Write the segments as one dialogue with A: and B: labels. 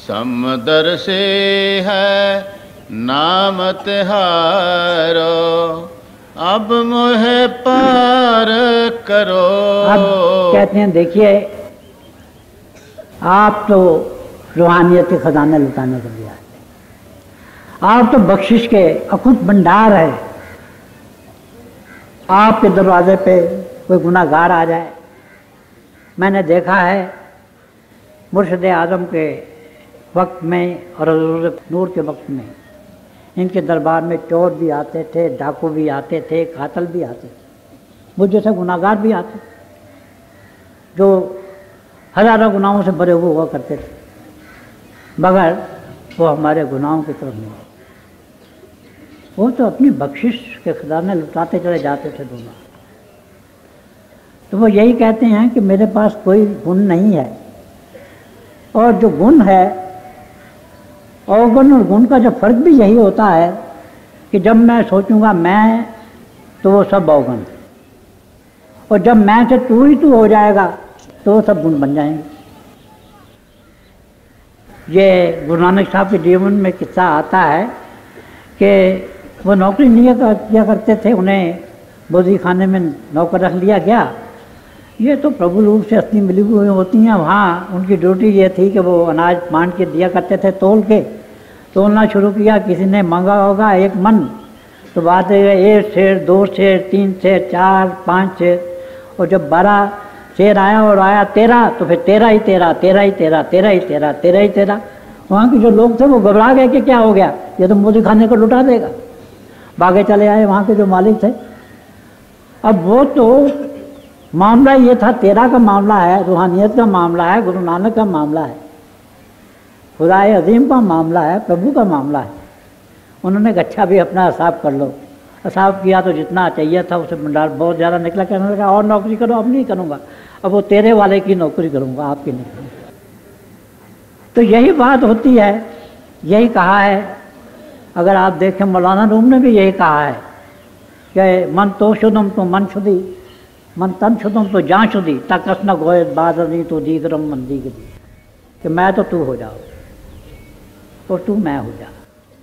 A: समदर से है नाम तिहारो, अब मोहे पार करो।
B: अब कहते हैं देखिए, आप तो रूहानियत के खजाने लुटाने के लिए आए, आप तो बख्शिश के अखुद भंडार है। आपके दरवाजे पे कोई गुनाहगार आ जाए, मैंने देखा है मुर्शिद आज़म के वक्त में और हज़रत नूर के वक्त में इनके दरबार में चोर भी आते थे, डाकू भी आते थे, कातल भी आते थे, मुझ जैसे गुनाहगार भी आते जो हज़ारों गुनाहों से भरे हुए हुआ करते थे, मगर वो हमारे गुनाहों की तरफ नहीं, वो तो अपनी बख्शिश के खजाने लुटाते चले जाते थे दोनों। तो वो यही कहते हैं कि मेरे पास कोई गुण नहीं है, और जो गुण है, अवगुण और गुण का जो फर्क भी यही होता है कि जब मैं सोचूंगा मैं, तो वो सब अवगुण, और जब मैं से तू ही तू हो जाएगा तो वो सब गुण बन जाएंगे। ये गुरु नानक साहब के जीवन में किस्सा आता है कि वो नौकरी नहीं किया करते थे, उन्हें बोधी खाने में नौकर रख लिया गया। ये तो प्रभु रूप से असली मिली हुई होती हैं, वहाँ उनकी ड्यूटी ये थी कि वो अनाज बांट के दिया करते थे, तोलना शुरू किया। किसी ने मांगा होगा 1 मन, तो बात है 1 सेर, 2 सेर, 3 सेर, 4, 5 सेर, और जब 12 सेर आया और आया 13, तो फिर 13 ही 13, 13 ही 13, 13 ही 13, 13 ही 13। वहाँ के जो लोग थे वो घबरा गए कि क्या हो गया, ये तो मोदी खाने को लुटा देगा। भागे चले आए वहाँ के जो मालिक थे। अब वो तो मामला ये था, 13 का मामला है, रूहानियत का मामला है, गुरु नानक का मामला है, खुदाए अजीम का मामला है, प्रभु का मामला है। उन्होंने अच्छा भी अपना हिसाब कर लो। हिसाब किया तो जितना चाहिए था उसे भंडार बहुत ज़्यादा निकला। कहने लगा और नौकरी करो, अब नहीं करूँगा, अब वो तेरे वाले की नौकरी करूँगा, आपकी नहीं करूँगा। तो यही बात होती है, यही कहा है। अगर आप देखें मौलाना रूम ने भी यही कहा है कि मन तो शुद्धम तो मन शुद्धि, मन तन शुद्धम तो जान शुद्धि, तकस न गोए बादनी तो दीगरम मन दीगरी, कि मैं तो तू हो जाओ और तू मैं हो जा।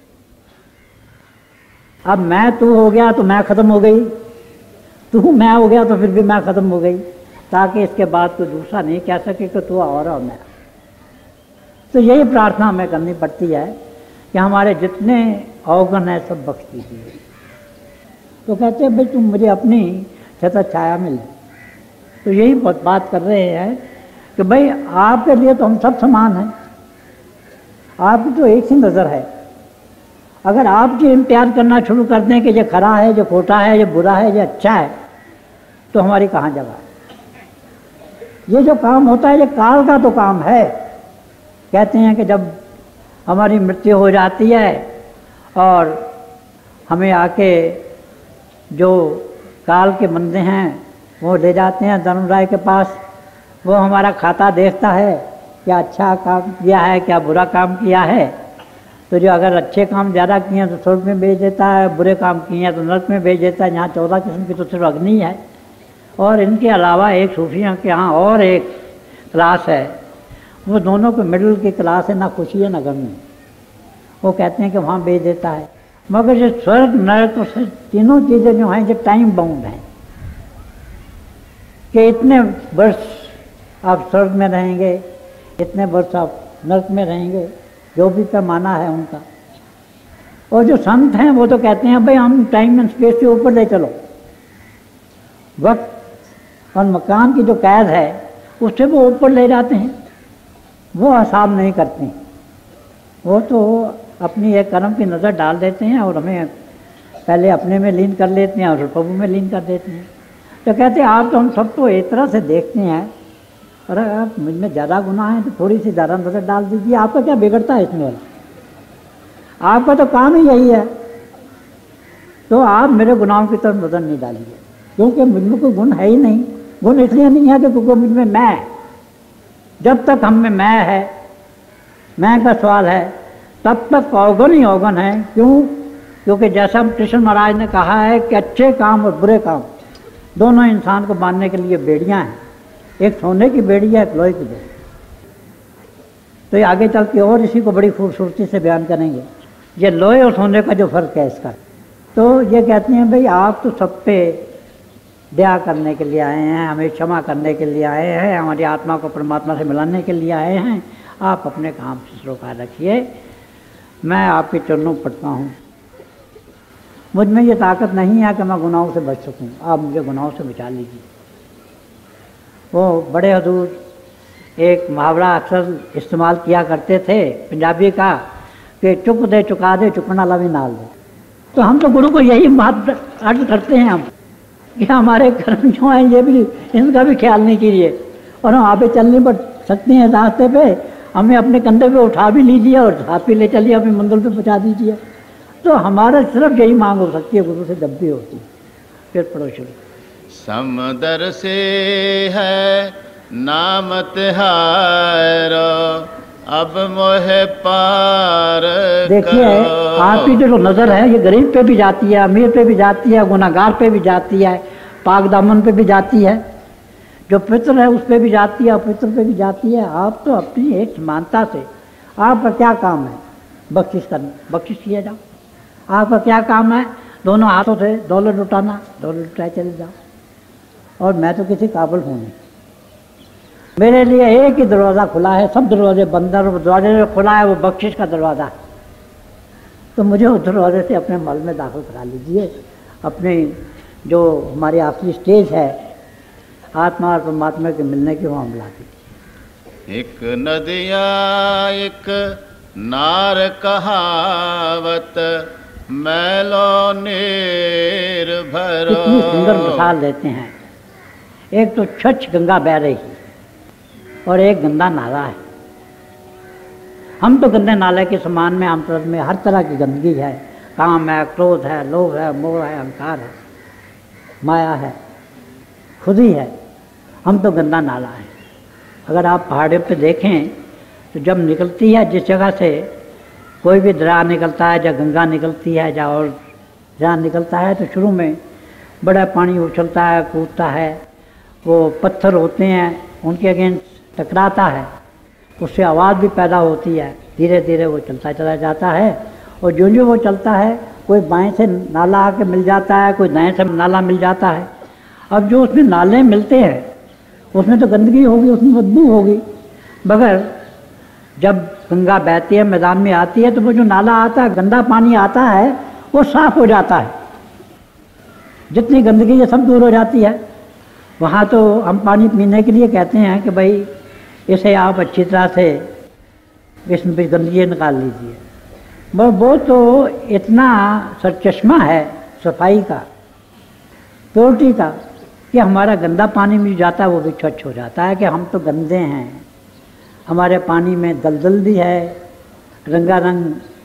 B: अब मैं तू हो गया तो मैं ख़त्म हो गई, तू मैं हो गया तो फिर भी मैं ख़त्म हो गई, ताकि इसके बाद कोई दूसरा नहीं कह सके कि तू और मैं। तो यही प्रार्थना हमें करनी पड़ती है कि हमारे जितने अवगुण हैं सब बख्श दीजिए। तो कहते हैं भाई तुम मुझे अपनी छत्र छाया मिले। तो यही बात कर रहे हैं कि भाई आपके लिए तो हम सब समान हैं, आपकी तो एक ही नज़र है। अगर आप ये इम्तियाज़ करना शुरू कर दें कि ये खरा है, ये खोटा है, ये बुरा है, ये अच्छा है, तो हमारी कहाँ जगह है। ये जो काम होता है ये काल का तो काम है। कहते हैं कि जब हमारी मृत्यु हो जाती है और हमें आके जो काल के बंदे हैं वो ले जाते हैं धर्मराय के पास, वो हमारा खाता देखता है क्या अच्छा काम किया है, क्या बुरा काम किया है। तो जो अगर अच्छे काम ज़्यादा किए हैं तो स्वर्ग में भेज देता है, बुरे काम किए हैं तो नरक में भेज देता है। यहाँ 14 किस्म की तो सिर्फ अग्नि है, और इनके अलावा एक सूफियों के यहाँ और एक क्लास है, वो दोनों को मिडिल की क्लास है, ना खुशी है ना गम है। वो कहते हैं कि वहाँ भेज देता है। मगर जो स्वर्ग नरक तो तीनों चीज़ें जो हैं जो टाइम बाउंड हैं कि इतने वर्ष आप स्वर्ग में रहेंगे, इतने वर्ष आप नरक में रहेंगे, जो भी पैमाना है उनका। और जो संत हैं वो तो कहते हैं भाई हम टाइम एंड स्पेस से ऊपर ले चलो, वक्त और मकान की जो कैद है उससे वो ऊपर ले जाते हैं। वो हिसाब नहीं करते हैं, वो तो अपनी एक कर्म की नज़र डाल देते हैं और हमें पहले अपने में लीन कर लेते हैं और प्रभु में लीन कर देते हैं। तो कहते हैं आप तो हम सबको एक तरह से देखते हैं, और आप मुझ में ज़्यादा गुनाह है तो थोड़ी सी ज़्यादा नज़र डाल दीजिए, आपका क्या बिगड़ता है इसमें? आपका तो काम ही यही है, तो आप मेरे गुनाहों की तरफ नज़र नहीं डालिए, क्योंकि मुझ में कोई गुण है ही नहीं। गुण इसलिए नहीं है कि क्योंकि मुझ में मैं, जब तक हम में मैं है, मैं का सवाल है, तब तक अवगुण ही अवगुण है। क्यों? क्योंकि जैसा कृष्ण महाराज ने कहा है कि अच्छे काम और बुरे काम दोनों इंसान को बांधने के लिए बेड़ियां हैं, एक सोने की बेड़ी है, एक लोहे की बेड़ी। तो ये आगे चल के और इसी को बड़ी खूबसूरती से बयान करेंगे। ये लोहे और सोने का जो फ़र्क है इसका, तो ये कहती हैं भाई आप तो सब पे दया करने के लिए आए हैं, हमें क्षमा करने के लिए आए हैं, हमारी आत्मा को परमात्मा से मिलाने के लिए आए हैं, आप अपने काम से सरोकार रखिए, मैं आपके चरणों पढ़ता हूँ। मुझ में ये ताकत नहीं है कि मैं गुनाहों से बच सकूँ, आप मुझे गुनाहों से बचा लीजिए। वो बड़े हजूर एक मुहावरा अक्सर इस्तेमाल किया करते थे पंजाबी का कि चुक दे चुका दे चुकना ला भी नाल दे। तो हम तो गुरु को यही बात अर्ज करते हैं हम कि हमारे कर्म जो हैं ये भी, इनका भी ख्याल नहीं कीजिए, और हम आगे चल नहीं पड़ सकते हैं रास्ते पे, हमें अपने कंधे पे उठा भी लीजिए और साथ भी ले चलिए, हमें मंजिल पे पहुँचा दीजिए। तो हमारा सिर्फ यही मांग हो सकती है गुरु से, जब भी होती है। फिर पढ़ो शुरू।
A: समदर से है नाम तिहारो, अब मोहे पार।
B: देखिए आपकी जो नज़र है ये गरीब पे भी जाती है, अमीर पे भी जाती है, गुनाहगार पे भी जाती है, पाक दामन पे भी जाती है, जो पवित्र है उस पे भी जाती है, अपवित्र पे भी जाती है। आप तो अपनी एक समानता से, आपका क्या काम है? बख्शिश करना, बख्शिश किया जाओ। आपका क्या काम है? दोनों हाथों से दौलत लुटाना, दौलत लुटाए चले जाओ। और मैं तो किसी काबिल हूँ नहीं, मेरे लिए एक ही दरवाज़ा खुला है, सब दरवाजे बंद है, और दरवाजे जो खुला है वो बख्शिश का दरवाज़ा है। तो मुझे उस दरवाजे से अपने मल में दाखिल करा लीजिए। अपने जो हमारी आखिरी स्टेज है आत्मा और परमात्मा के मिलने की, वो हम ला दीजिए।
A: एक नदिया एक नार कहावत, मैलो निर्भरो।
B: कितनी सुंदर मिसाल देते हैं। एक तो छछ गंगा बह रही है और एक गंदा नाला है। हम तो गंदे नाले के समान में आमतौर में हर तरह की गंदगी है, काम है, क्रोध है, लोभ है, मोह है, अहंकार है, माया है, खुद ही है। हम तो गंदा नाला है। अगर आप पहाड़ों पे देखें तो जब निकलती है जिस जगह से कोई भी दरिया निकलता है, या गंगा निकलती है, या और जहाँ निकलता है, तो शुरू में बड़ा पानी उछलता है, कूदता है, वो पत्थर होते हैं उनके अगेंस्ट टकराता है, उससे आवाज़ भी पैदा होती है, धीरे धीरे वो चलता चला जाता है। और जो जो वो चलता है, कोई बाएं से नाला आके मिल जाता है, कोई दाएं से नाला मिल जाता है। अब जो उसमें नाले मिलते हैं उसमें तो गंदगी होगी, उसमें बदबू होगी, मगर जब गंगा बहती है, मैदान में आती है, तो वो जो नाला आता है, गंदा पानी आता है, वो साफ हो जाता है, जितनी गंदगी ये सब दूर हो जाती है। वहाँ तो हम पानी पीने के लिए कहते हैं कि भाई इसे आप अच्छी तरह से इसमें भी गंदगी निकाल लीजिए, मगर वो तो इतना सरचश्मा है सफाई का, प्योरिटी का, कि हमारा गंदा पानी भी जाता है वो भी स्वच्छ हो जाता है कि हम तो गंदे हैं। हमारे पानी में दलदल भी है, रंगारंग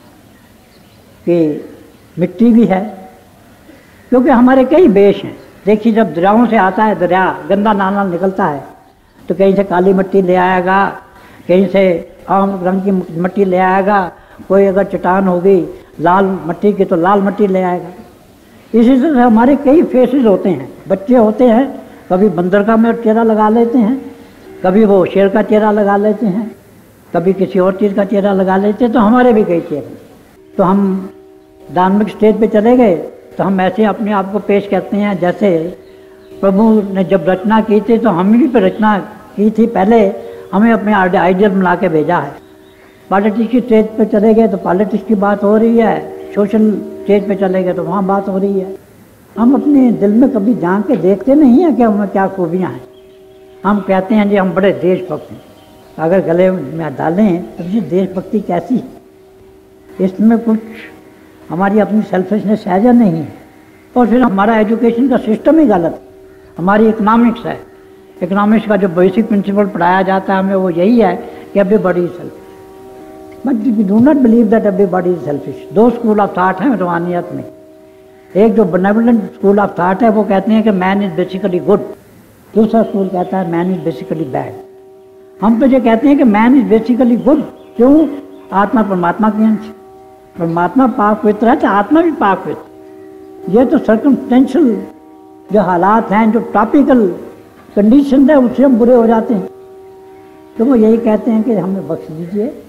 B: की मिट्टी भी है, क्योंकि हमारे कई बेश हैं। देखिए जब दरियाओं से आता है, दरिया गंदा नाला निकलता है, तो कहीं से काली मिट्टी ले आएगा, कहीं से आम रंग की मिट्टी ले आएगा, कोई अगर चट्टान होगी लाल मिट्टी की तो लाल मिट्टी ले आएगा। इसी तरह हमारे कई फेसेस होते हैं। बच्चे होते हैं, कभी बंदर का में चेहरा लगा लेते हैं, कभी वो शेर का चेहरा लगा लेते हैं, कभी किसी और चीज़ का चेहरा लगा लेते हैं, तो हमारे भी कई चेहरे। तो हम धार्मिक स्टेज पे चले गए तो हम ऐसे अपने आप को पेश करते हैं जैसे प्रभु ने जब रचना की थी तो हम भी रचना की थी, पहले हमें अपने आइडियल बना के भेजा है। पॉलिटिक्स की स्टेज पे चले गए तो पॉलिटिक्स की बात हो रही है, सोशल स्टेज पे चले गए तो वहाँ बात हो रही है। हम अपने दिल में कभी झांक के देखते नहीं हैं कि हमें क्या खूबियाँ हैं। हम कहते हैं जी हम बड़े देशभक्त हैं, अगर गले में डालें तो ये देशभक्ति कैसी है? इसमें कुछ हमारी अपनी सेल्फिशनेस सहजा नहीं है। और फिर हमारा एजुकेशन का सिस्टम ही गलत, हमारी इकोनॉमिक्स है। इकोनॉमिक्स का जो बेसिक प्रिंसिपल पढ़ाया जाता है हमें वो यही है कि everybody is selfish, but we do not believe that everybody is selfish. दो स्कूल ऑफ थाट हैं रूहानियत में। एक जो बेनेवोलेंट स्कूल ऑफ थाट है वो कहते हैं कि मैन इज बेसिकली गुड, दूसरा स्कूल कहता है मैन इज बेसिकली बैड। हम तो ये कहते हैं कि मैन इज बेसिकली गुड। क्यों? आत्मा परमात्मा के अंश, परमात्मा पाक पवित्र है तो आत्मा भी पाक पवित्र। ये तो सर्कमस्टेंशियल जो हालात हैं, जो टॉपिकल कंडीशन है, उससे हम बुरे हो जाते हैं। तो वो यही कहते हैं कि हमें बख्श दीजिए,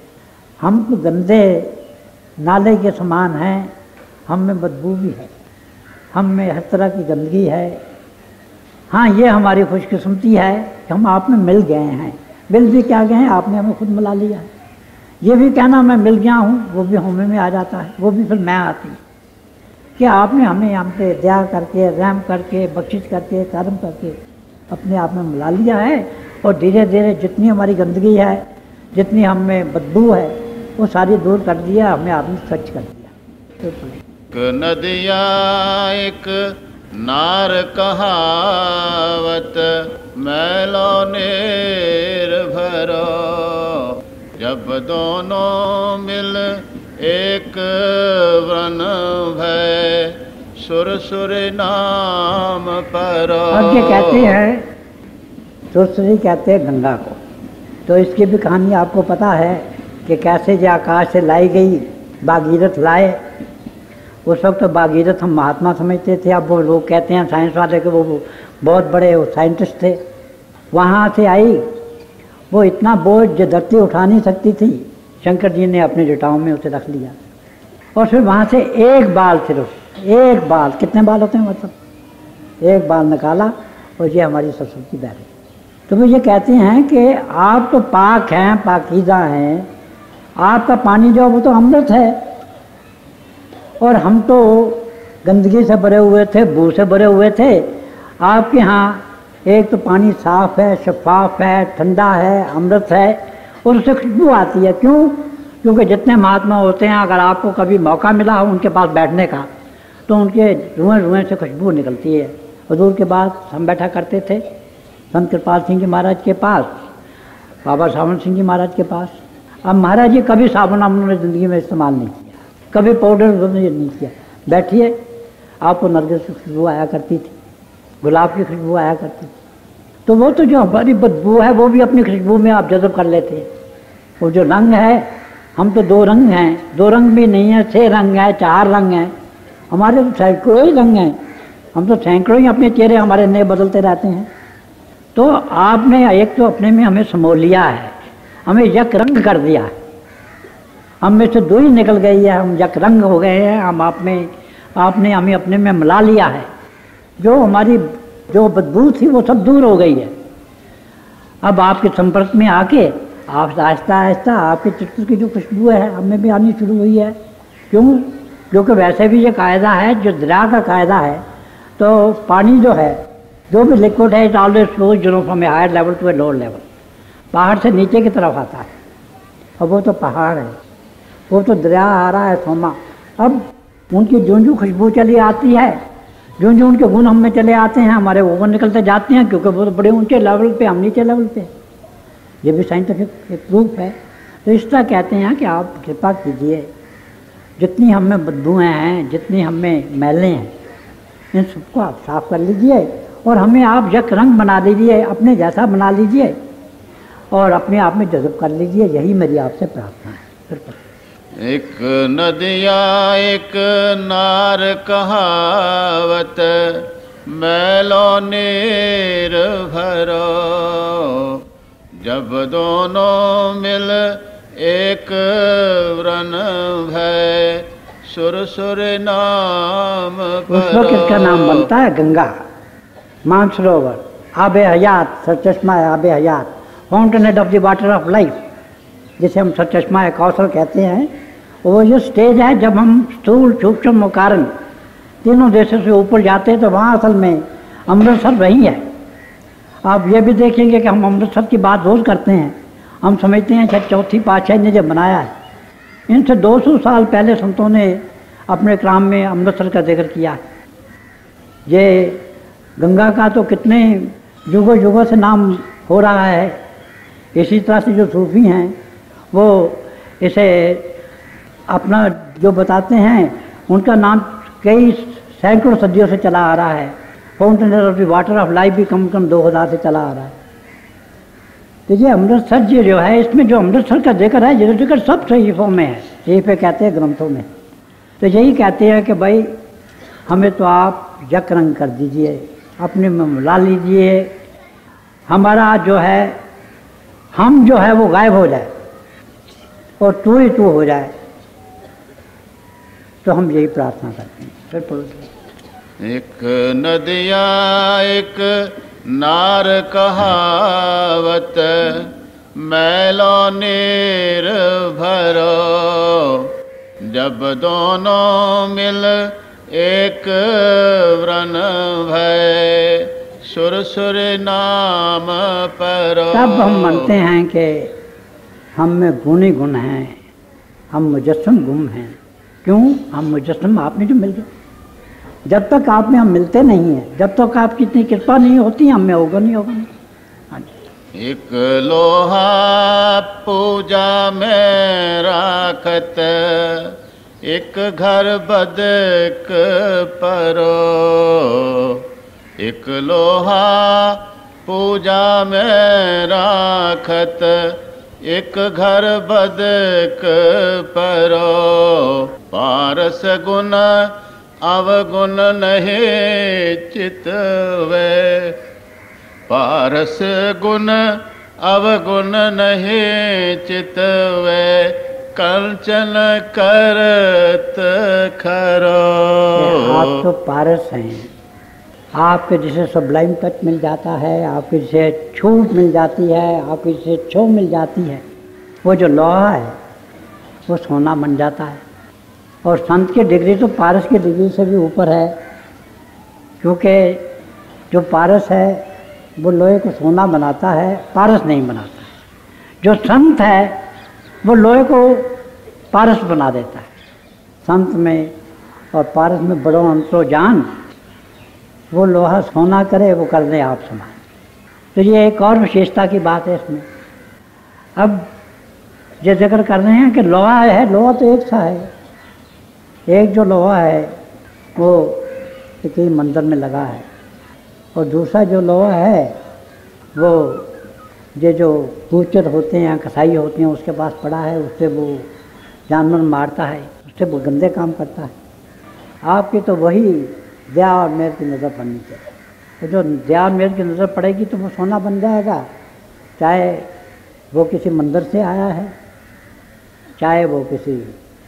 B: हम तो गंदे नाले के समान हैं, हम में बदबू भी है, हम में हर तरह की गंदगी है। हाँ, ये हमारी खुशकिस्मती है कि हम आप में मिल गए हैं। मिल भी क्या गए हैं, आपने हमें खुद मिला लिया है। ये भी कहना मैं मिल गया हूँ, वो भी हमें में आ जाता है, वो भी फिर मैं आती कि आपने हमें हम पे दया करके, रहम करके, बख्शिश करके, करम करके अपने आप में मिला लिया है। और धीरे धीरे जितनी हमारी गंदगी है, जितनी हम में बदबू है, वो सारी दूर कर दिया, हमें आपने स्वच्छ कर दिया।
A: एक नदिया एक नार कहावत, मैलो निर्भरो, जब दोनों मिल एक व्रन भय, सुर सुर नाम परो।
B: अब ये कहते हैं, सुरसुरी कहते हैं गंगा को। तो इसकी भी कहानी आपको पता है कि कैसे जो आकाश से लाई गई, भागीरथ लाए। उस वक्त तो भागीरथ हम महात्मा समझते थे, अब वो लोग कहते हैं साइंस वाले कि वो बहुत बड़े साइंटिस्ट थे। वहाँ से आई, वो इतना बोझ जो धरती उठा नहीं सकती थी, शंकर जी ने अपने जटाओं में उसे रख लिया। और फिर वहाँ से एक बाल, सिर्फ एक बाल, कितने बाल होते हैं मतलब, एक बाल निकाला और ये हमारी सरस्वती बह रही। तो वो ये कहते हैं कि आप तो पाक हैं, पाकीज़ा हैं, आपका पानी जो वो तो अमृत है, और हम तो गंदगी से भरे हुए थे, बू से भरे हुए थे। आपके यहाँ एक तो पानी साफ़ है, शफाफ है, ठंडा है, अमृत है, और उससे खुशबू आती है। क्यों? क्योंकि जितने महात्मा होते हैं, अगर आपको कभी मौका मिला हो उनके पास बैठने का, तो उनके रुएं रुएं से खुशबू निकलती है। हुजूर के बाद हम बैठा करते थे संत कृपाल सिंह जी महाराज के पास, बाबा सावन सिंह जी महाराज के पास। अब महाराज जी कभी साबुन उन्होंने ज़िंदगी में इस्तेमाल नहीं किया, कभी पाउडर उन्होंने नहीं किया। बैठिए, आपको नरगिस की खुशबू आया करती थी, गुलाब की खुशबू आया करती थी। तो वो तो जो हमारी बदबू है, वो भी अपनी खुशबू में आप जज़ब कर लेते हैं। वो जो रंग है, हम तो दो रंग हैं, दो रंग भी नहीं है, 6 रंग है, 4 रंग हैं, हमारे तो सैकड़ों ही रंग हैं। हम तो सैकड़ों ही अपने चेहरे हमारे नए बदलते रहते हैं। तो आपने एक तो अपने में हमें समो लिया है, हमें यक रंग कर दिया है, हम में से दो ही निकल गई है, हम यक रंग हो गए हैं। हम आपने हमें अपने में मिला लिया है। जो हमारी जो बदबू थी वो सब दूर हो गई है। अब आपके संपर्क में आके आप आहिस्ता आहिस्ता आपके चित्र की जो खुशबू है हमें भी आनी शुरू हुई है। क्यों? क्योंकि वैसे भी ये कायदा है, जो दरिया का कायदा है, तो पानी जो है, जो भी लिक्विड है, it always flows from a higher level to a lower level. पहाड़ से नीचे की तरफ आता है, और वो तो पहाड़ है, वो तो दरिया आ रहा है सोमा। अब उनकी जो खुशबू चली आती है, जो उनके गुण हम में चले आते हैं, हमारे वो गुण निकलते जाते हैं, क्योंकि वो तो बड़े ऊंचे लेवल पे, हम नीचे लेवल पे। ये भी साइंटिफिक एक प्रूफ है। तो इस तरह कहते हैं कि आप कृपा कीजिए, जितनी हम में बदबूएँ हैं, जितनी हम में मैले हैं, इन सबको आप साफ कर लीजिए, और हमें आप यक रंग बना लीजिए, अपने जैसा बना लीजिए, और अपने आप में जज़ब कर लीजिए। यही मेरी आपसे प्रार्थना है।
A: एक नदिया एक नार कहावत, मैलो निर्भरो, जब दोनों मिल एक व्रन भय, सुर सुर नाम परो।
B: उस वक्त इसका नाम बनता है गंगा, मानसरोवर, आबे हयात, सचश्मा आबे हयात, fountain head of the water of life, जिसे हम सचश्मा कौशल कहते हैं। वो जो स्टेज है, जब हम स्थूल सूक्ष्म और कारण तीनों देशों से ऊपर जाते हैं, तो वहाँ असल में अमृतसर वही है। आप ये भी देखेंगे कि हम अमृतसर की बात रोज़ करते हैं, हम समझते हैं कि चौथी पातशाही ने जब बनाया है। इनसे 200 साल पहले संतों ने अपने क्राम में अमृतसर का जिक्र किया है। ये गंगा का तो कितने युगों युगों से नाम हो रहा है। इसी तरह से जो सूफी हैं वो इसे अपना जो बताते हैं, उनका नाम कई सैकड़ों सदियों से चला आ रहा है। Fountain of the water of life भी कम से कम 2000 से चला आ रहा है। तो ये अमृतसर जी जो है, इसमें जो अमृतसर का जिक्र है, ये जिक्र सब सहीफों में है, यही पे कहते हैं ग्रंथों में। तो यही कहते हैं कि भाई हमें तो आप यक रंग कर दीजिए, अपने में मिला लीजिए, हमारा जो है हम जो है वो गायब हो जाए। और तू ही तू हो जाए। तो हम यही प्रार्थना करते हैं। फिर पढ़ो।
A: एक नदिया एक नार कहावत, मैलो नीर भरो, जब दोनों मिल एक व्रन भय, सुर सुर नाम परो।
B: तब हम मानते हैं कि हम में गुण ही गुण हैं, हम मुजस्सम गुम हैं। क्यों? हम मुजस्सम आप में जो मिल गए। जब तक आप में हम मिलते नहीं हैं, जब तक आपकी इतनी कृपा नहीं होती, हम में होगा नहीं होगा नहीं। हाँ जी।
A: एक लोहा पूजा में राखत, एक घर बदक परो, एक लोहा पूजा में राखत, एक घर बदक परो, पारस गुण अवगुण नहीं चितवे, पारस गुण अवगुण नहीं चितवे, कंचन करत खरो।
B: आप तो पारस हैं, आपके जिसे सबलाइन टच मिल जाता है, आपके जिसे छूट मिल जाती है, आपके जिसे छो मिल जाती है, वो जो लोहा है वो सोना बन जाता है। और संत की डिग्री तो पारस की डिग्री से भी ऊपर है, क्योंकि जो पारस है वो लोहे को सोना बनाता है, पारस नहीं बनाता है। जो संत है वो लोहे को पारस बना देता है। संत में और पारस में बड़ो अंतरो जान, वो लोहा सोना करे वो कर दे आप समान। तो ये एक और विशेषता की बात है इसमें। अब ये जिक्र कर रहे हैं कि लोहा है, लोहा तो एक सा है। एक जो लोहा है वो किसी मंदिर में लगा है, और दूसरा जो लोहा है वो ये जो बूचर होते हैं, कसाई होते हैं, उसके पास पड़ा है, उससे वो जानवर मारता है, उससे वो गंदे काम करता है। आपकी तो वही दया और मेहर की नज़र पड़नी चाहिए। तो जो दया और मेहर की नज़र पड़ेगी तो वो सोना बन जाएगा, चाहे वो किसी मंदिर से आया है, चाहे वो किसी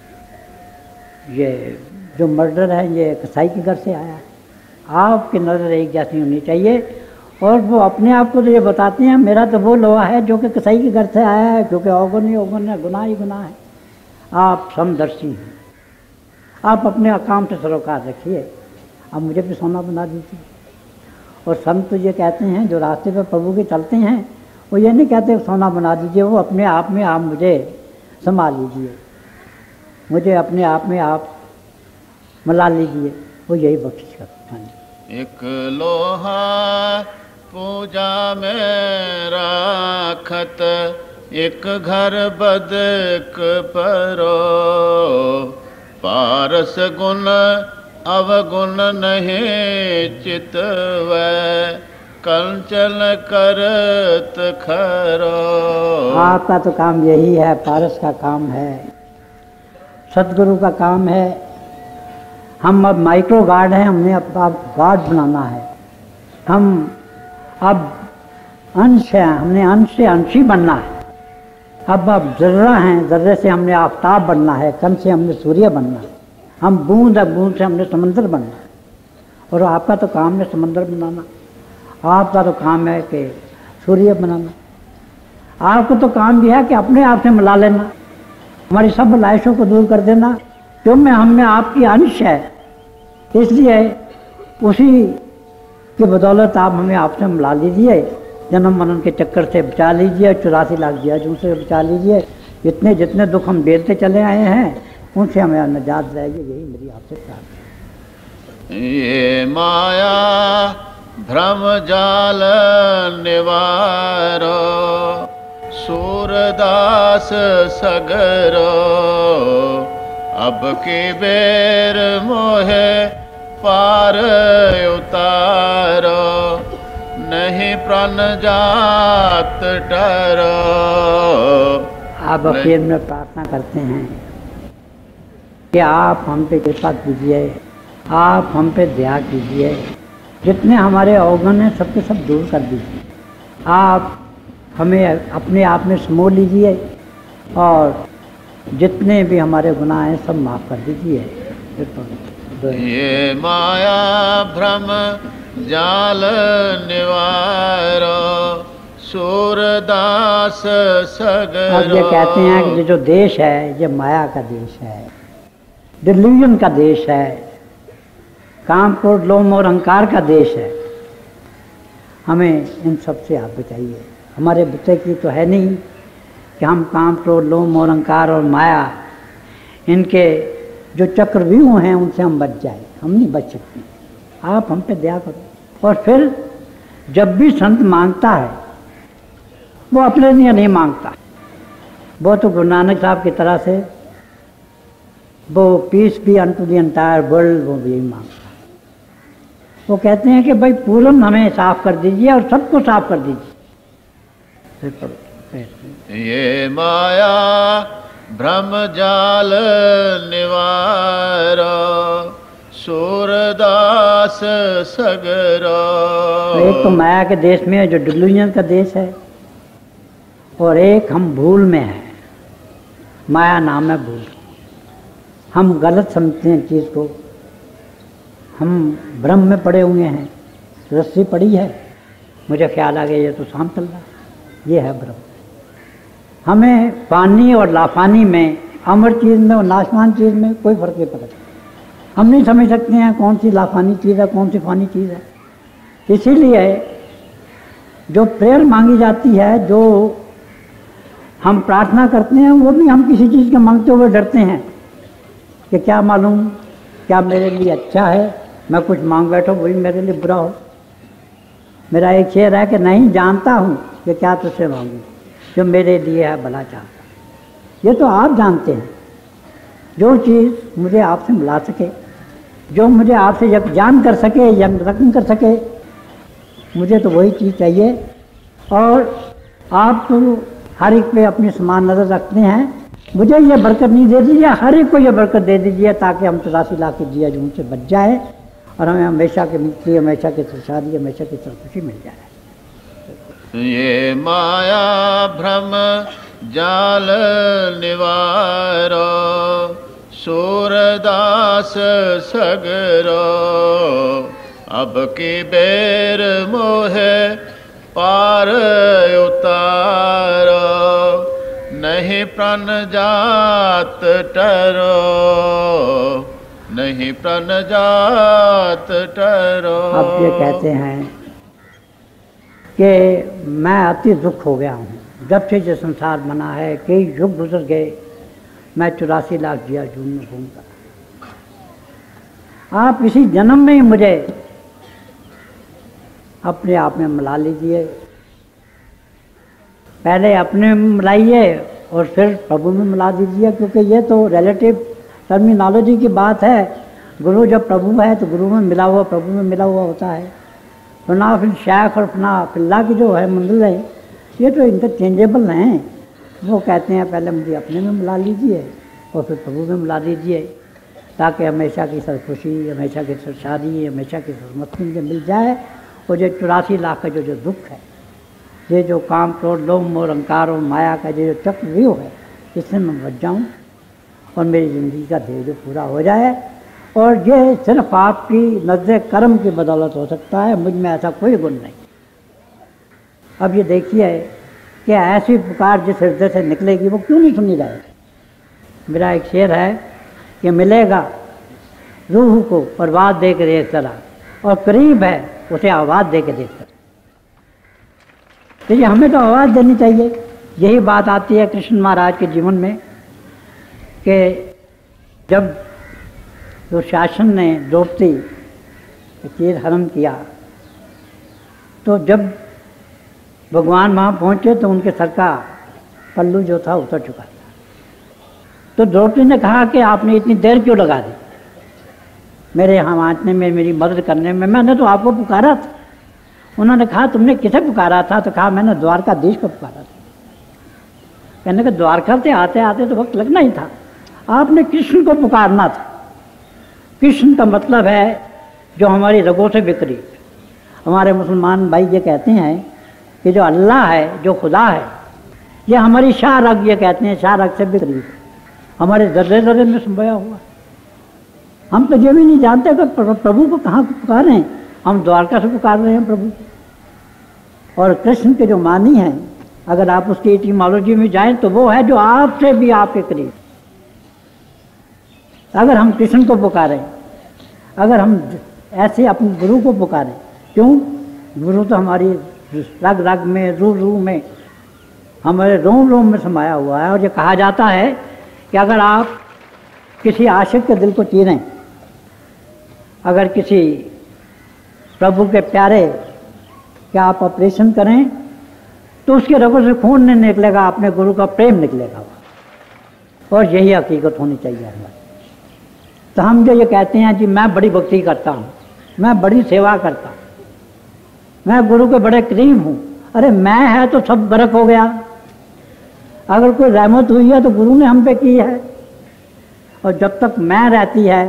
B: ये जो मर्डर है ये कसाई के घर से आया है। आपकी नज़र एक जैसी होनी चाहिए। और वो अपने आप को तो ये बताते हैं मेरा तो वो लोहा है जो कि कसाई के घर से आया है, क्योंकि अवगुण ही अवगुण है, गुनाह ही गुनाह है। आप समदर्शी हैं, आप अपने काम से सरोकार रखिए, अब मुझे भी सोना बना दीजिए। और संत ये कहते हैं जो रास्ते पर प्रभु के चलते हैं, वो ये नहीं कहते सोना बना दीजिए, वो अपने आप में आप मुझे संभाल लीजिए, मुझे अपने आप में आप मिला लीजिए, वो यही बख्शिश करते हैं।
A: एक लोहा पूजा में राखत, एक घर बदक परो, पारस गुण अवगुण नहीं चितवै, कंचन करत खरो।
B: आपका तो काम यही है, पारस का काम है, सतगुरु का काम है। हम अब माइक्रो गार्ड हैं, हमने अब गार्ड बनाना है। हम अब अंश हैं, हमने अंश से अंशी बनना है। अब जर्रा हैं, जर्रे से हमने आफताब बनना है, कण से हमने सूर्य बनना है। हम बूंद है, बूंद से हमने समंदर बनना है। और आपका तो काम है समंदर बनाना, आपका तो काम है कि सूर्य बनाना। आपको तो काम भी है कि अपने आप से मिला लेना, हमारी सब लाइशों को दूर कर देना, क्यों में हम में आपकी अंश है। इसलिए उसी की बदौलत आप हमें आपसे मिला लीजिए, जन्म मरण के चक्कर से बचा लीजिए, 84 लाख दियाजों से बचा लीजिए। इतने जितने दुख हम बेलते चले आए हैं उनसे हमें निजात रहेगी, यही मेरी आपसे प्रार्थना।
A: ये माया भ्रम जाल निवारो, सूरदास सगरो, अब की बेर मोहे पार उतारो, नहीं प्राण जात डरो।
B: आप अखीर में प्रार्थना करते हैं कि आप हम पे कृपा कीजिए, आप हम पे दया कीजिए, जितने हमारे अवगुण हैं सबके सब दूर कर दीजिए। आप हमें अपने आप में समो लीजिए और जितने भी हमारे गुनाह हैं सब माफ़ कर दीजिए।
A: ये माया भ्रम जाल निवारो सूरदास सगरो।
B: अब ये कहते हैं कि जो देश है ये माया का देश है, डिल्यूजन का देश है, काम क्रोध लोभ और अहंकार का देश है। हमें इन सब से आप बचाइए। हमारे बच्चे की तो है नहीं कि हम काम क्रोध लोभ और अहंकार और माया इनके जो चक्रव्यूह हैं उनसे हम बच जाए। हम नहीं बच सकते, आप हम पे दया करो। और फिर जब भी संत मांगता है वो अपने लिए नहीं मांगता, वो तो गुरु नानक साहब की तरह से वो peace be unto the entire world, वो भी यही मांगता है। वो कहते हैं कि भाई पूरन हमें साफ कर दीजिए और सबको साफ कर दीजिए।
A: ये माया भ्रम जाल निवारो सूरदास सगरो।
B: तो एक तो माया के देश में जो डिल्यूजन का देश है, और एक हम भूल में हैं। माया नाम है भूल। हम गलत समझते हैं चीज़ को, हम भ्रम में पड़े हुए हैं। रस्सी पड़ी है, मुझे ख्याल आ गया ये तो शाम चल रहा, ये है भ्रम। हमें पानी और लाफानी में, अमर चीज़ में और नाशवान चीज़ में कोई फर्क नहीं पड़ता। हम नहीं समझ सकते हैं कौन सी लाफानी चीज़ है, कौन सी फानी चीज़ है। इसीलिए जो प्रेयर मांगी जाती है, जो हम प्रार्थना करते हैं, वो भी हम किसी चीज़ के मांगते हुए डरते हैं कि क्या मालूम क्या मेरे लिए अच्छा है, मैं कुछ मांग बैठो वही मेरे लिए बुरा हो। मेरा एक शेर है कि नहीं जानता हूँ कि क्या तुझसे मांगूँ, जो मेरे लिए है भला चाहता। ये तो आप जानते हैं। जो चीज़ मुझे आपसे मिला सके, जो मुझे आपसे यकजान कर सके, यकजन कर सके, मुझे तो वही चीज़ चाहिए। और आप तो हर एक पे अपनी समान नज़र रखते हैं। मुझे ये बरकत नहीं दे दीजिए, हर एक को ये बरकत दे दीजिए ताकि हम 83 लाख की जिया जून से बच जाए और हमें हमेशा की मुक्ति, हमेशा की शादी, हमेशा की संतुष्टि मिल जाए।
A: ये माया भ्रम जाल निवारो सूरदास सगरो। अब की बेर मोहे पार उतारो नहीं प्राण जात टरो, नहीं प्राण जात टरो।
B: अब ये कहते हैं कि मैं अति दुख हो गया हूँ। जब से ये संसार बना है, कई युग गुजर गए, मैं 84 लाख जिया जून में घूमता। आप इसी जन्म में ही मुझे अपने आप में मिला लीजिए। पहले अपने में मिलाइए और फिर प्रभु में मिला दीजिए, क्योंकि ये तो रिलेटिव टर्मिनोलॉजी की बात है। गुरु जब प्रभु है तो गुरु में मिला हुआ प्रभु में मिला हुआ होता है। फना फिर शेख और फना फिल्ला की जो है मंजिल है, ये तो इंटरचेंजेबल हैं। वो कहते हैं पहले मुझे अपने में मिला लीजिए और फिर प्रभु में मिला दीजिए, ताकि हमेशा की सरखुशी, हमेशा की शादी, हमेशा की सरमस्ती मुझे मिल जाए। और जो 84 लाख का जो दुख है, ये जो काम क्रोध लोभ मोह अहंकार और माया का जो चक्रव्यूह है, इससे मैं बच जाऊँ और मेरी ज़िंदगी का ध्येय पूरा हो जाए। और ये सिर्फ आपकी नज़र कर्म की बदौलत हो सकता है, मुझ में ऐसा कोई गुण नहीं। अब ये देखिए कि ऐसी पुकार जिस हृदय से निकलेगी वो क्यों नहीं सुनी जाएगी। मेरा एक शेर है कि मिलेगा रूह को प्रवाद दे कर एक तरह, और करीब है उसे आवाज़ दे के देखकर। तो ये हमें तो आवाज़ देनी चाहिए। यही बात आती है कृष्ण महाराज के जीवन में कि जब दुशासन ने द्रौपदी चीर हरण किया, तो जब भगवान वहाँ पहुँचे तो उनके सर का पल्लू जो था उतर चुका था। तो द्रौपदी ने कहा कि आपने इतनी देर क्यों लगा दी मेरे यहाँ बाँटने में, मेरी मदद करने में? मैंने तो आपको पुकारा था। उन्होंने कहा तुमने किसे पुकारा था? तो कहा मैंने द्वारकाधीश को पुकारा था। कहने के द्वारका से आते आते तो वक्त लगना ही था, आपने कृष्ण को पुकारना था। कृष्ण का मतलब है जो हमारी रगों से विपरीत। हमारे मुसलमान भाई ये कहते हैं कि जो अल्लाह है, जो खुदा है, ये हमारी शाह रग, ये कहते हैं शाह रग से विपरीत। हमारे जर्रे जर्रे में समाया हुआ है। हम तो ये भी नहीं जानते कि प्रभु को कहाँ पुकारें। हम द्वारका से पुकार रहे हैं प्रभु को। और कृष्ण के जो मानी हैं, अगर आप उसकी एटिमोलॉजी में जाएं तो वो है जो आपसे भी आपके करीब। अगर हम कृष्ण को पुकारें, अगर हम ऐसे अपने गुरु को पुकारें, क्यों? गुरु तो हमारी रग रग में, रू रू में, हमारे रोम रोम में समाया हुआ है। और ये कहा जाता है कि अगर आप किसी आशिक के दिल को चीरें, अगर किसी प्रभु के प्यारे का आप ऑपरेशन करें, तो उसके रगों से खून नहीं निकलेगा, अपने गुरु का प्रेम निकलेगा। और यही हकीकत होनी चाहिए हमारी। तो हम जो ये कहते हैं कि मैं बड़ी भक्ति करता हूँ, मैं बड़ी सेवा करता हूँ, मैं गुरु के बड़े करीब हूँ, अरे मैं है तो सब गरक हो गया। अगर कोई रहमत हुई है तो गुरु ने हम पे की है। और जब तक मैं रहती है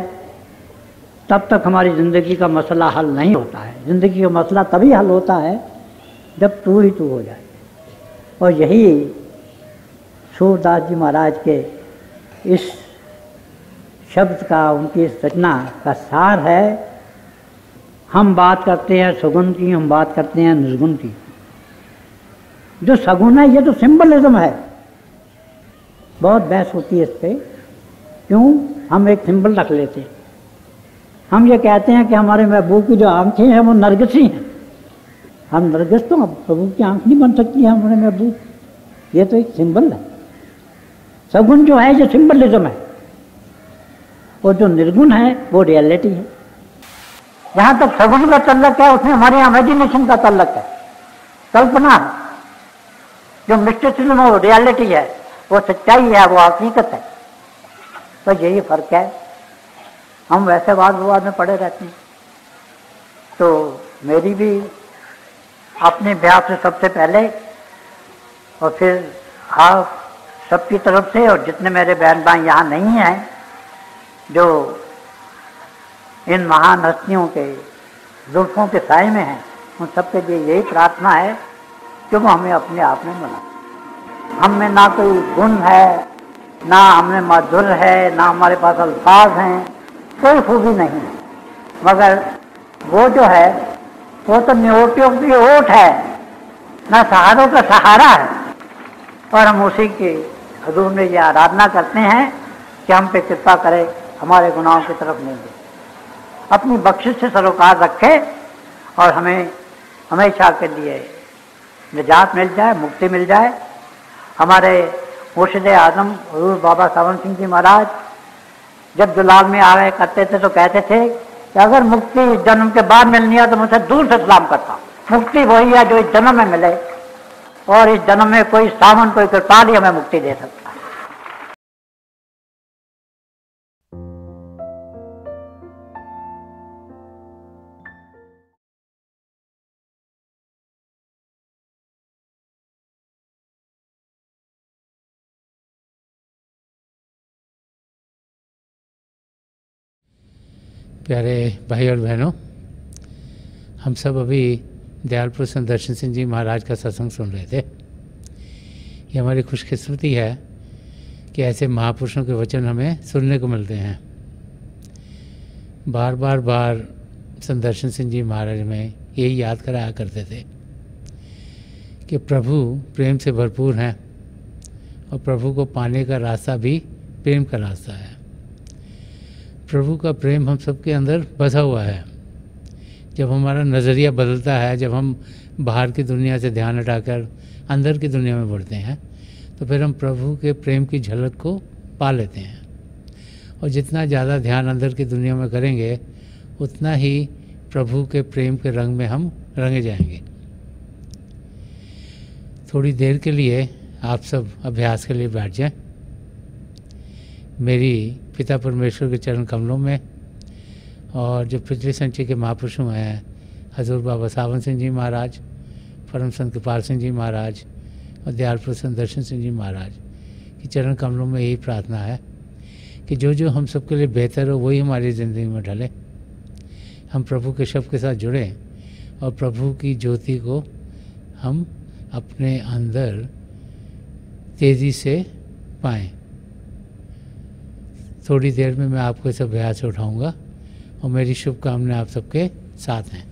B: तब तक हमारी ज़िंदगी का मसला हल नहीं होता है। ज़िंदगी का मसला तभी हल होता है जब तू ही तू हो जाए। और यही सूरदास जी महाराज के इस शब्द का, उनकी इस रचना का सार है। हम बात करते हैं सगुन की, हम बात करते हैं निर्गुण की। जो सगुन है ये तो सिंबलिज्म है। बहुत बहस होती है इस पर। क्यों? हम एक सिंबल रख लेते हैं। हम ये कहते हैं कि हमारे महबूब की जो आंखें हैं वो नरगिसी हैं। हम नरगिस तो अब प्रभु की आंख नहीं बन सकती है हमारे महबूब। ये तो एक सिंबल है। सगुन जो है ये सिंबलिज्म है, और जो निर्गुण है वो रियलिटी है। जहाँ तक सगुन का तल्लक है उसमें हमारे इमेजिनेशन का तल्लक है, कल्पना है। जो मिस्टिसिज्म है वो रियलिटी है, वो सच्चाई है, वो हकीकत है। तो यही फर्क है। हम वैसे वाद विवाद में पड़े रहते हैं। तो मेरी भी अपने ब्याह से सबसे पहले, और फिर आप सबकी तरफ से, और जितने मेरे बहन भाई यहाँ नहीं हैं जो इन महान हस्तियों के जुल्फों के साए में हैं, उन सबके लिए यही प्रार्थना है कि वो हमें अपने आप में बना। हम में ना कोई गुण है, ना हमें माधुर्य है, ना हमारे पास अल्फाज हैं, कोई खूबी नहीं है। मगर वो जो है वो तो नियोटियों की ओट है, ना सहारों का सहारा है। और हम उसी की हजूर में ये आराधना करते हैं कि हम पे कृपा करे, हमारे गुनाहों की तरफ नहीं दे, अपनी बख्शिश से सरोकार रखे और हमें हमेशा के लिए निजात मिल जाए, मुक्ति मिल जाए। हमारे मुर्शिद आजम हजूर बाबा सावन सिंह जी महाराज जब जुलाल में आवे करते थे तो कहते थे कि अगर मुक्ति इस जन्म के बाद मिलनी है तो मुझसे दूर से सलाम करता हूँ। मुक्ति वही है जो इस जन्म में मिले, और इस जन्म में कोई सावन, कोई कृपाल ही हमें मुक्ति दे सकता है।
C: प्यारे भाई और बहनों, हम सब अभी दयाल पुरुष दर्शन सिंह जी महाराज का सत्संग सुन रहे थे। ये हमारी खुशकिस्मती है कि ऐसे महापुरुषों के वचन हमें सुनने को मिलते हैं। बार बार संदर्शन सिंह जी महाराज में यही याद कराया करते थे कि प्रभु प्रेम से भरपूर हैं और प्रभु को पाने का रास्ता भी प्रेम का रास्ता है। प्रभु का प्रेम हम सबके अंदर बसा हुआ है। जब हमारा नज़रिया बदलता है, जब हम बाहर की दुनिया से ध्यान हटाकर अंदर की दुनिया में बढ़ते हैं, तो फिर हम प्रभु के प्रेम की झलक को पा लेते हैं। और जितना ज़्यादा ध्यान अंदर की दुनिया में करेंगे उतना ही प्रभु के प्रेम के रंग में हम रंगे जाएंगे। थोड़ी देर के लिए आप सब अभ्यास के लिए बैठ जाएं। मेरी पिता परमेश्वर के चरण कमलों में, और जो पिछले संचय के महापुरुषों हैं हजूर बाबा सावन सिंह जी महाराज, परम संत कृपाल सिंह जी महाराज और दयाल पुरुष दर्शन सिंह जी महाराज के चरण कमलों में यही प्रार्थना है कि जो जो हम सबके लिए बेहतर हो वही हमारी ज़िंदगी में ढले। हम प्रभु के शब्द के साथ जुड़ें और प्रभु की ज्योति को हम अपने अंदर तेज़ी से पाएं। थोड़ी देर में मैं आपको इस अभ्यास से उठाऊँगा और मेरी शुभकामनाएं आप सबके साथ हैं।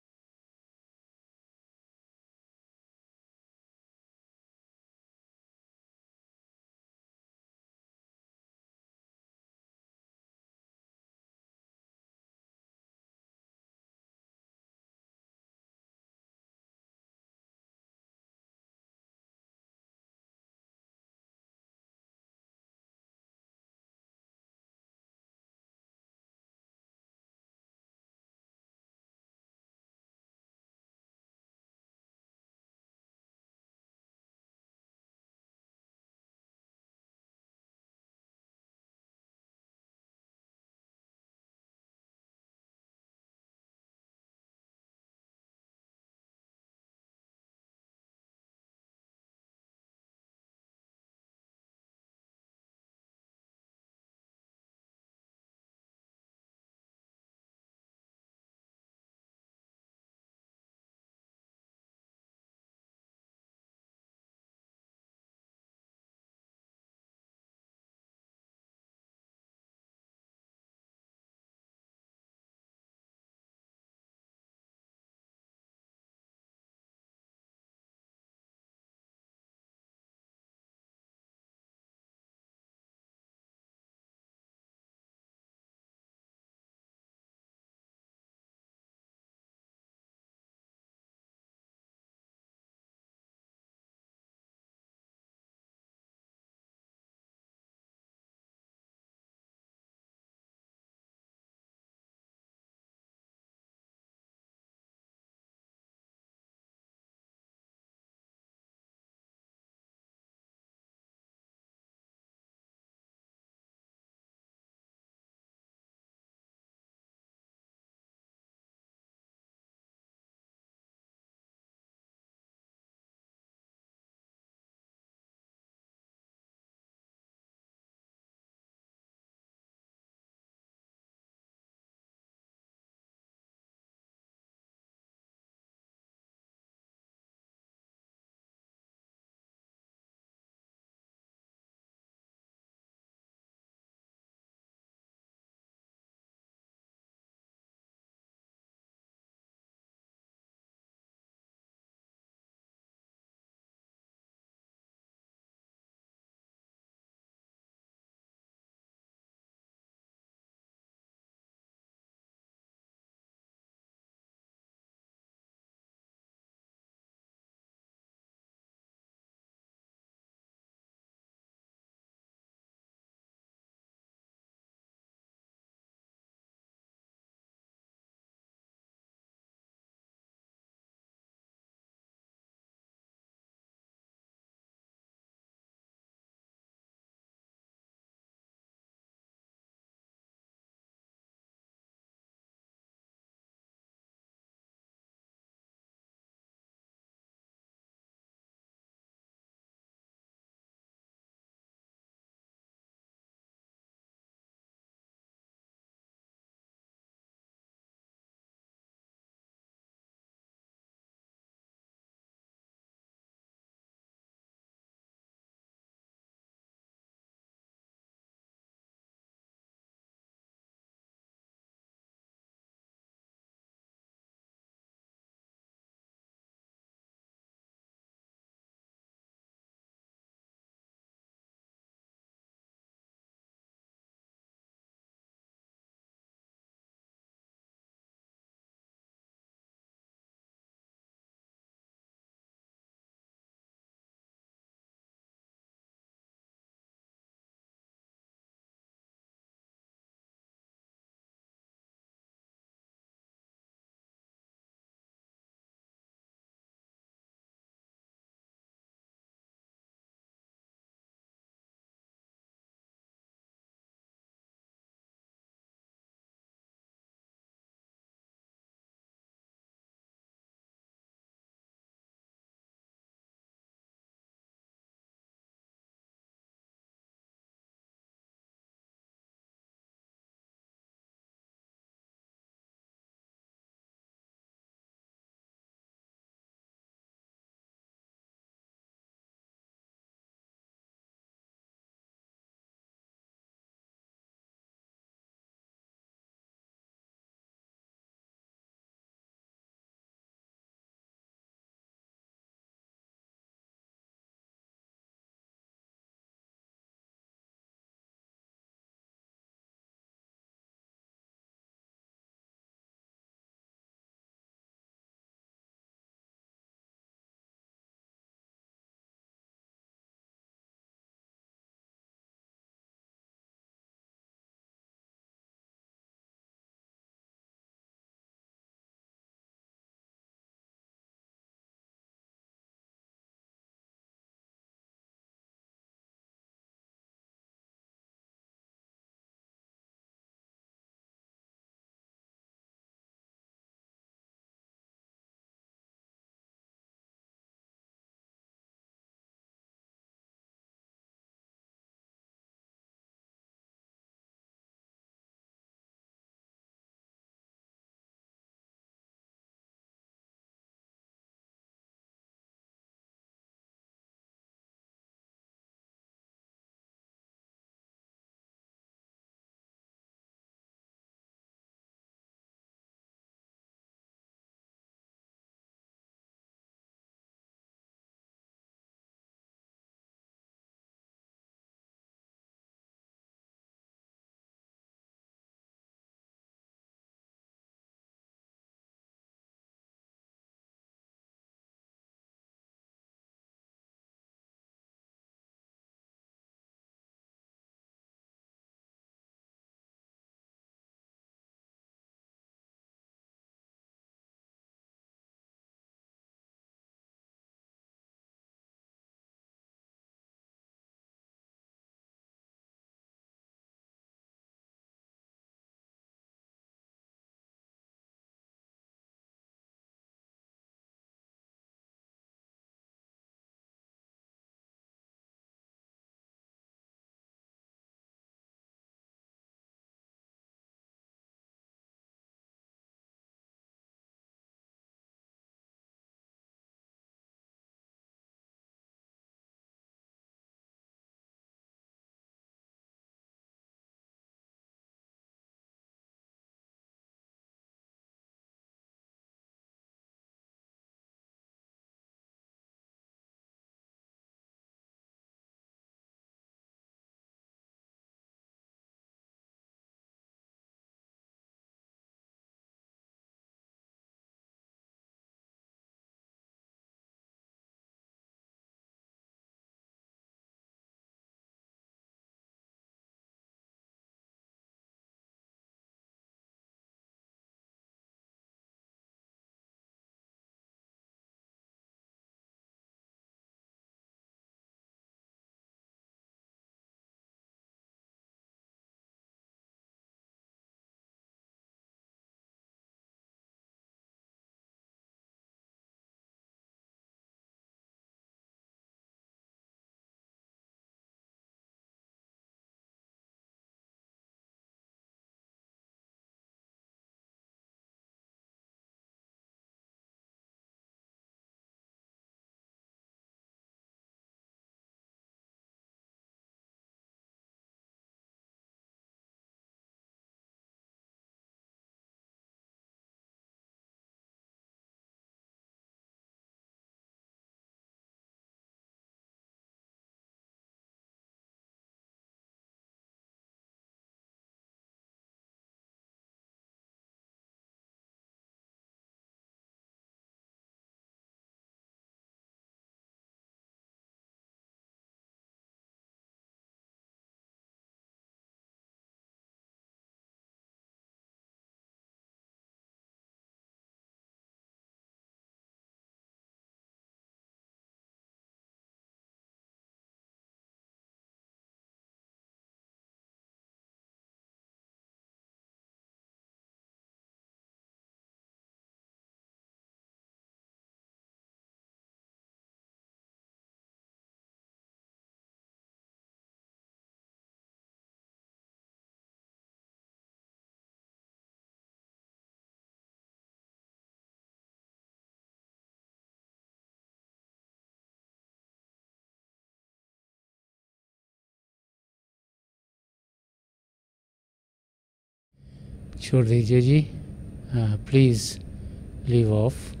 C: छोड़ दीजिए जी, हाँ प्लीज़ लीव ऑफ।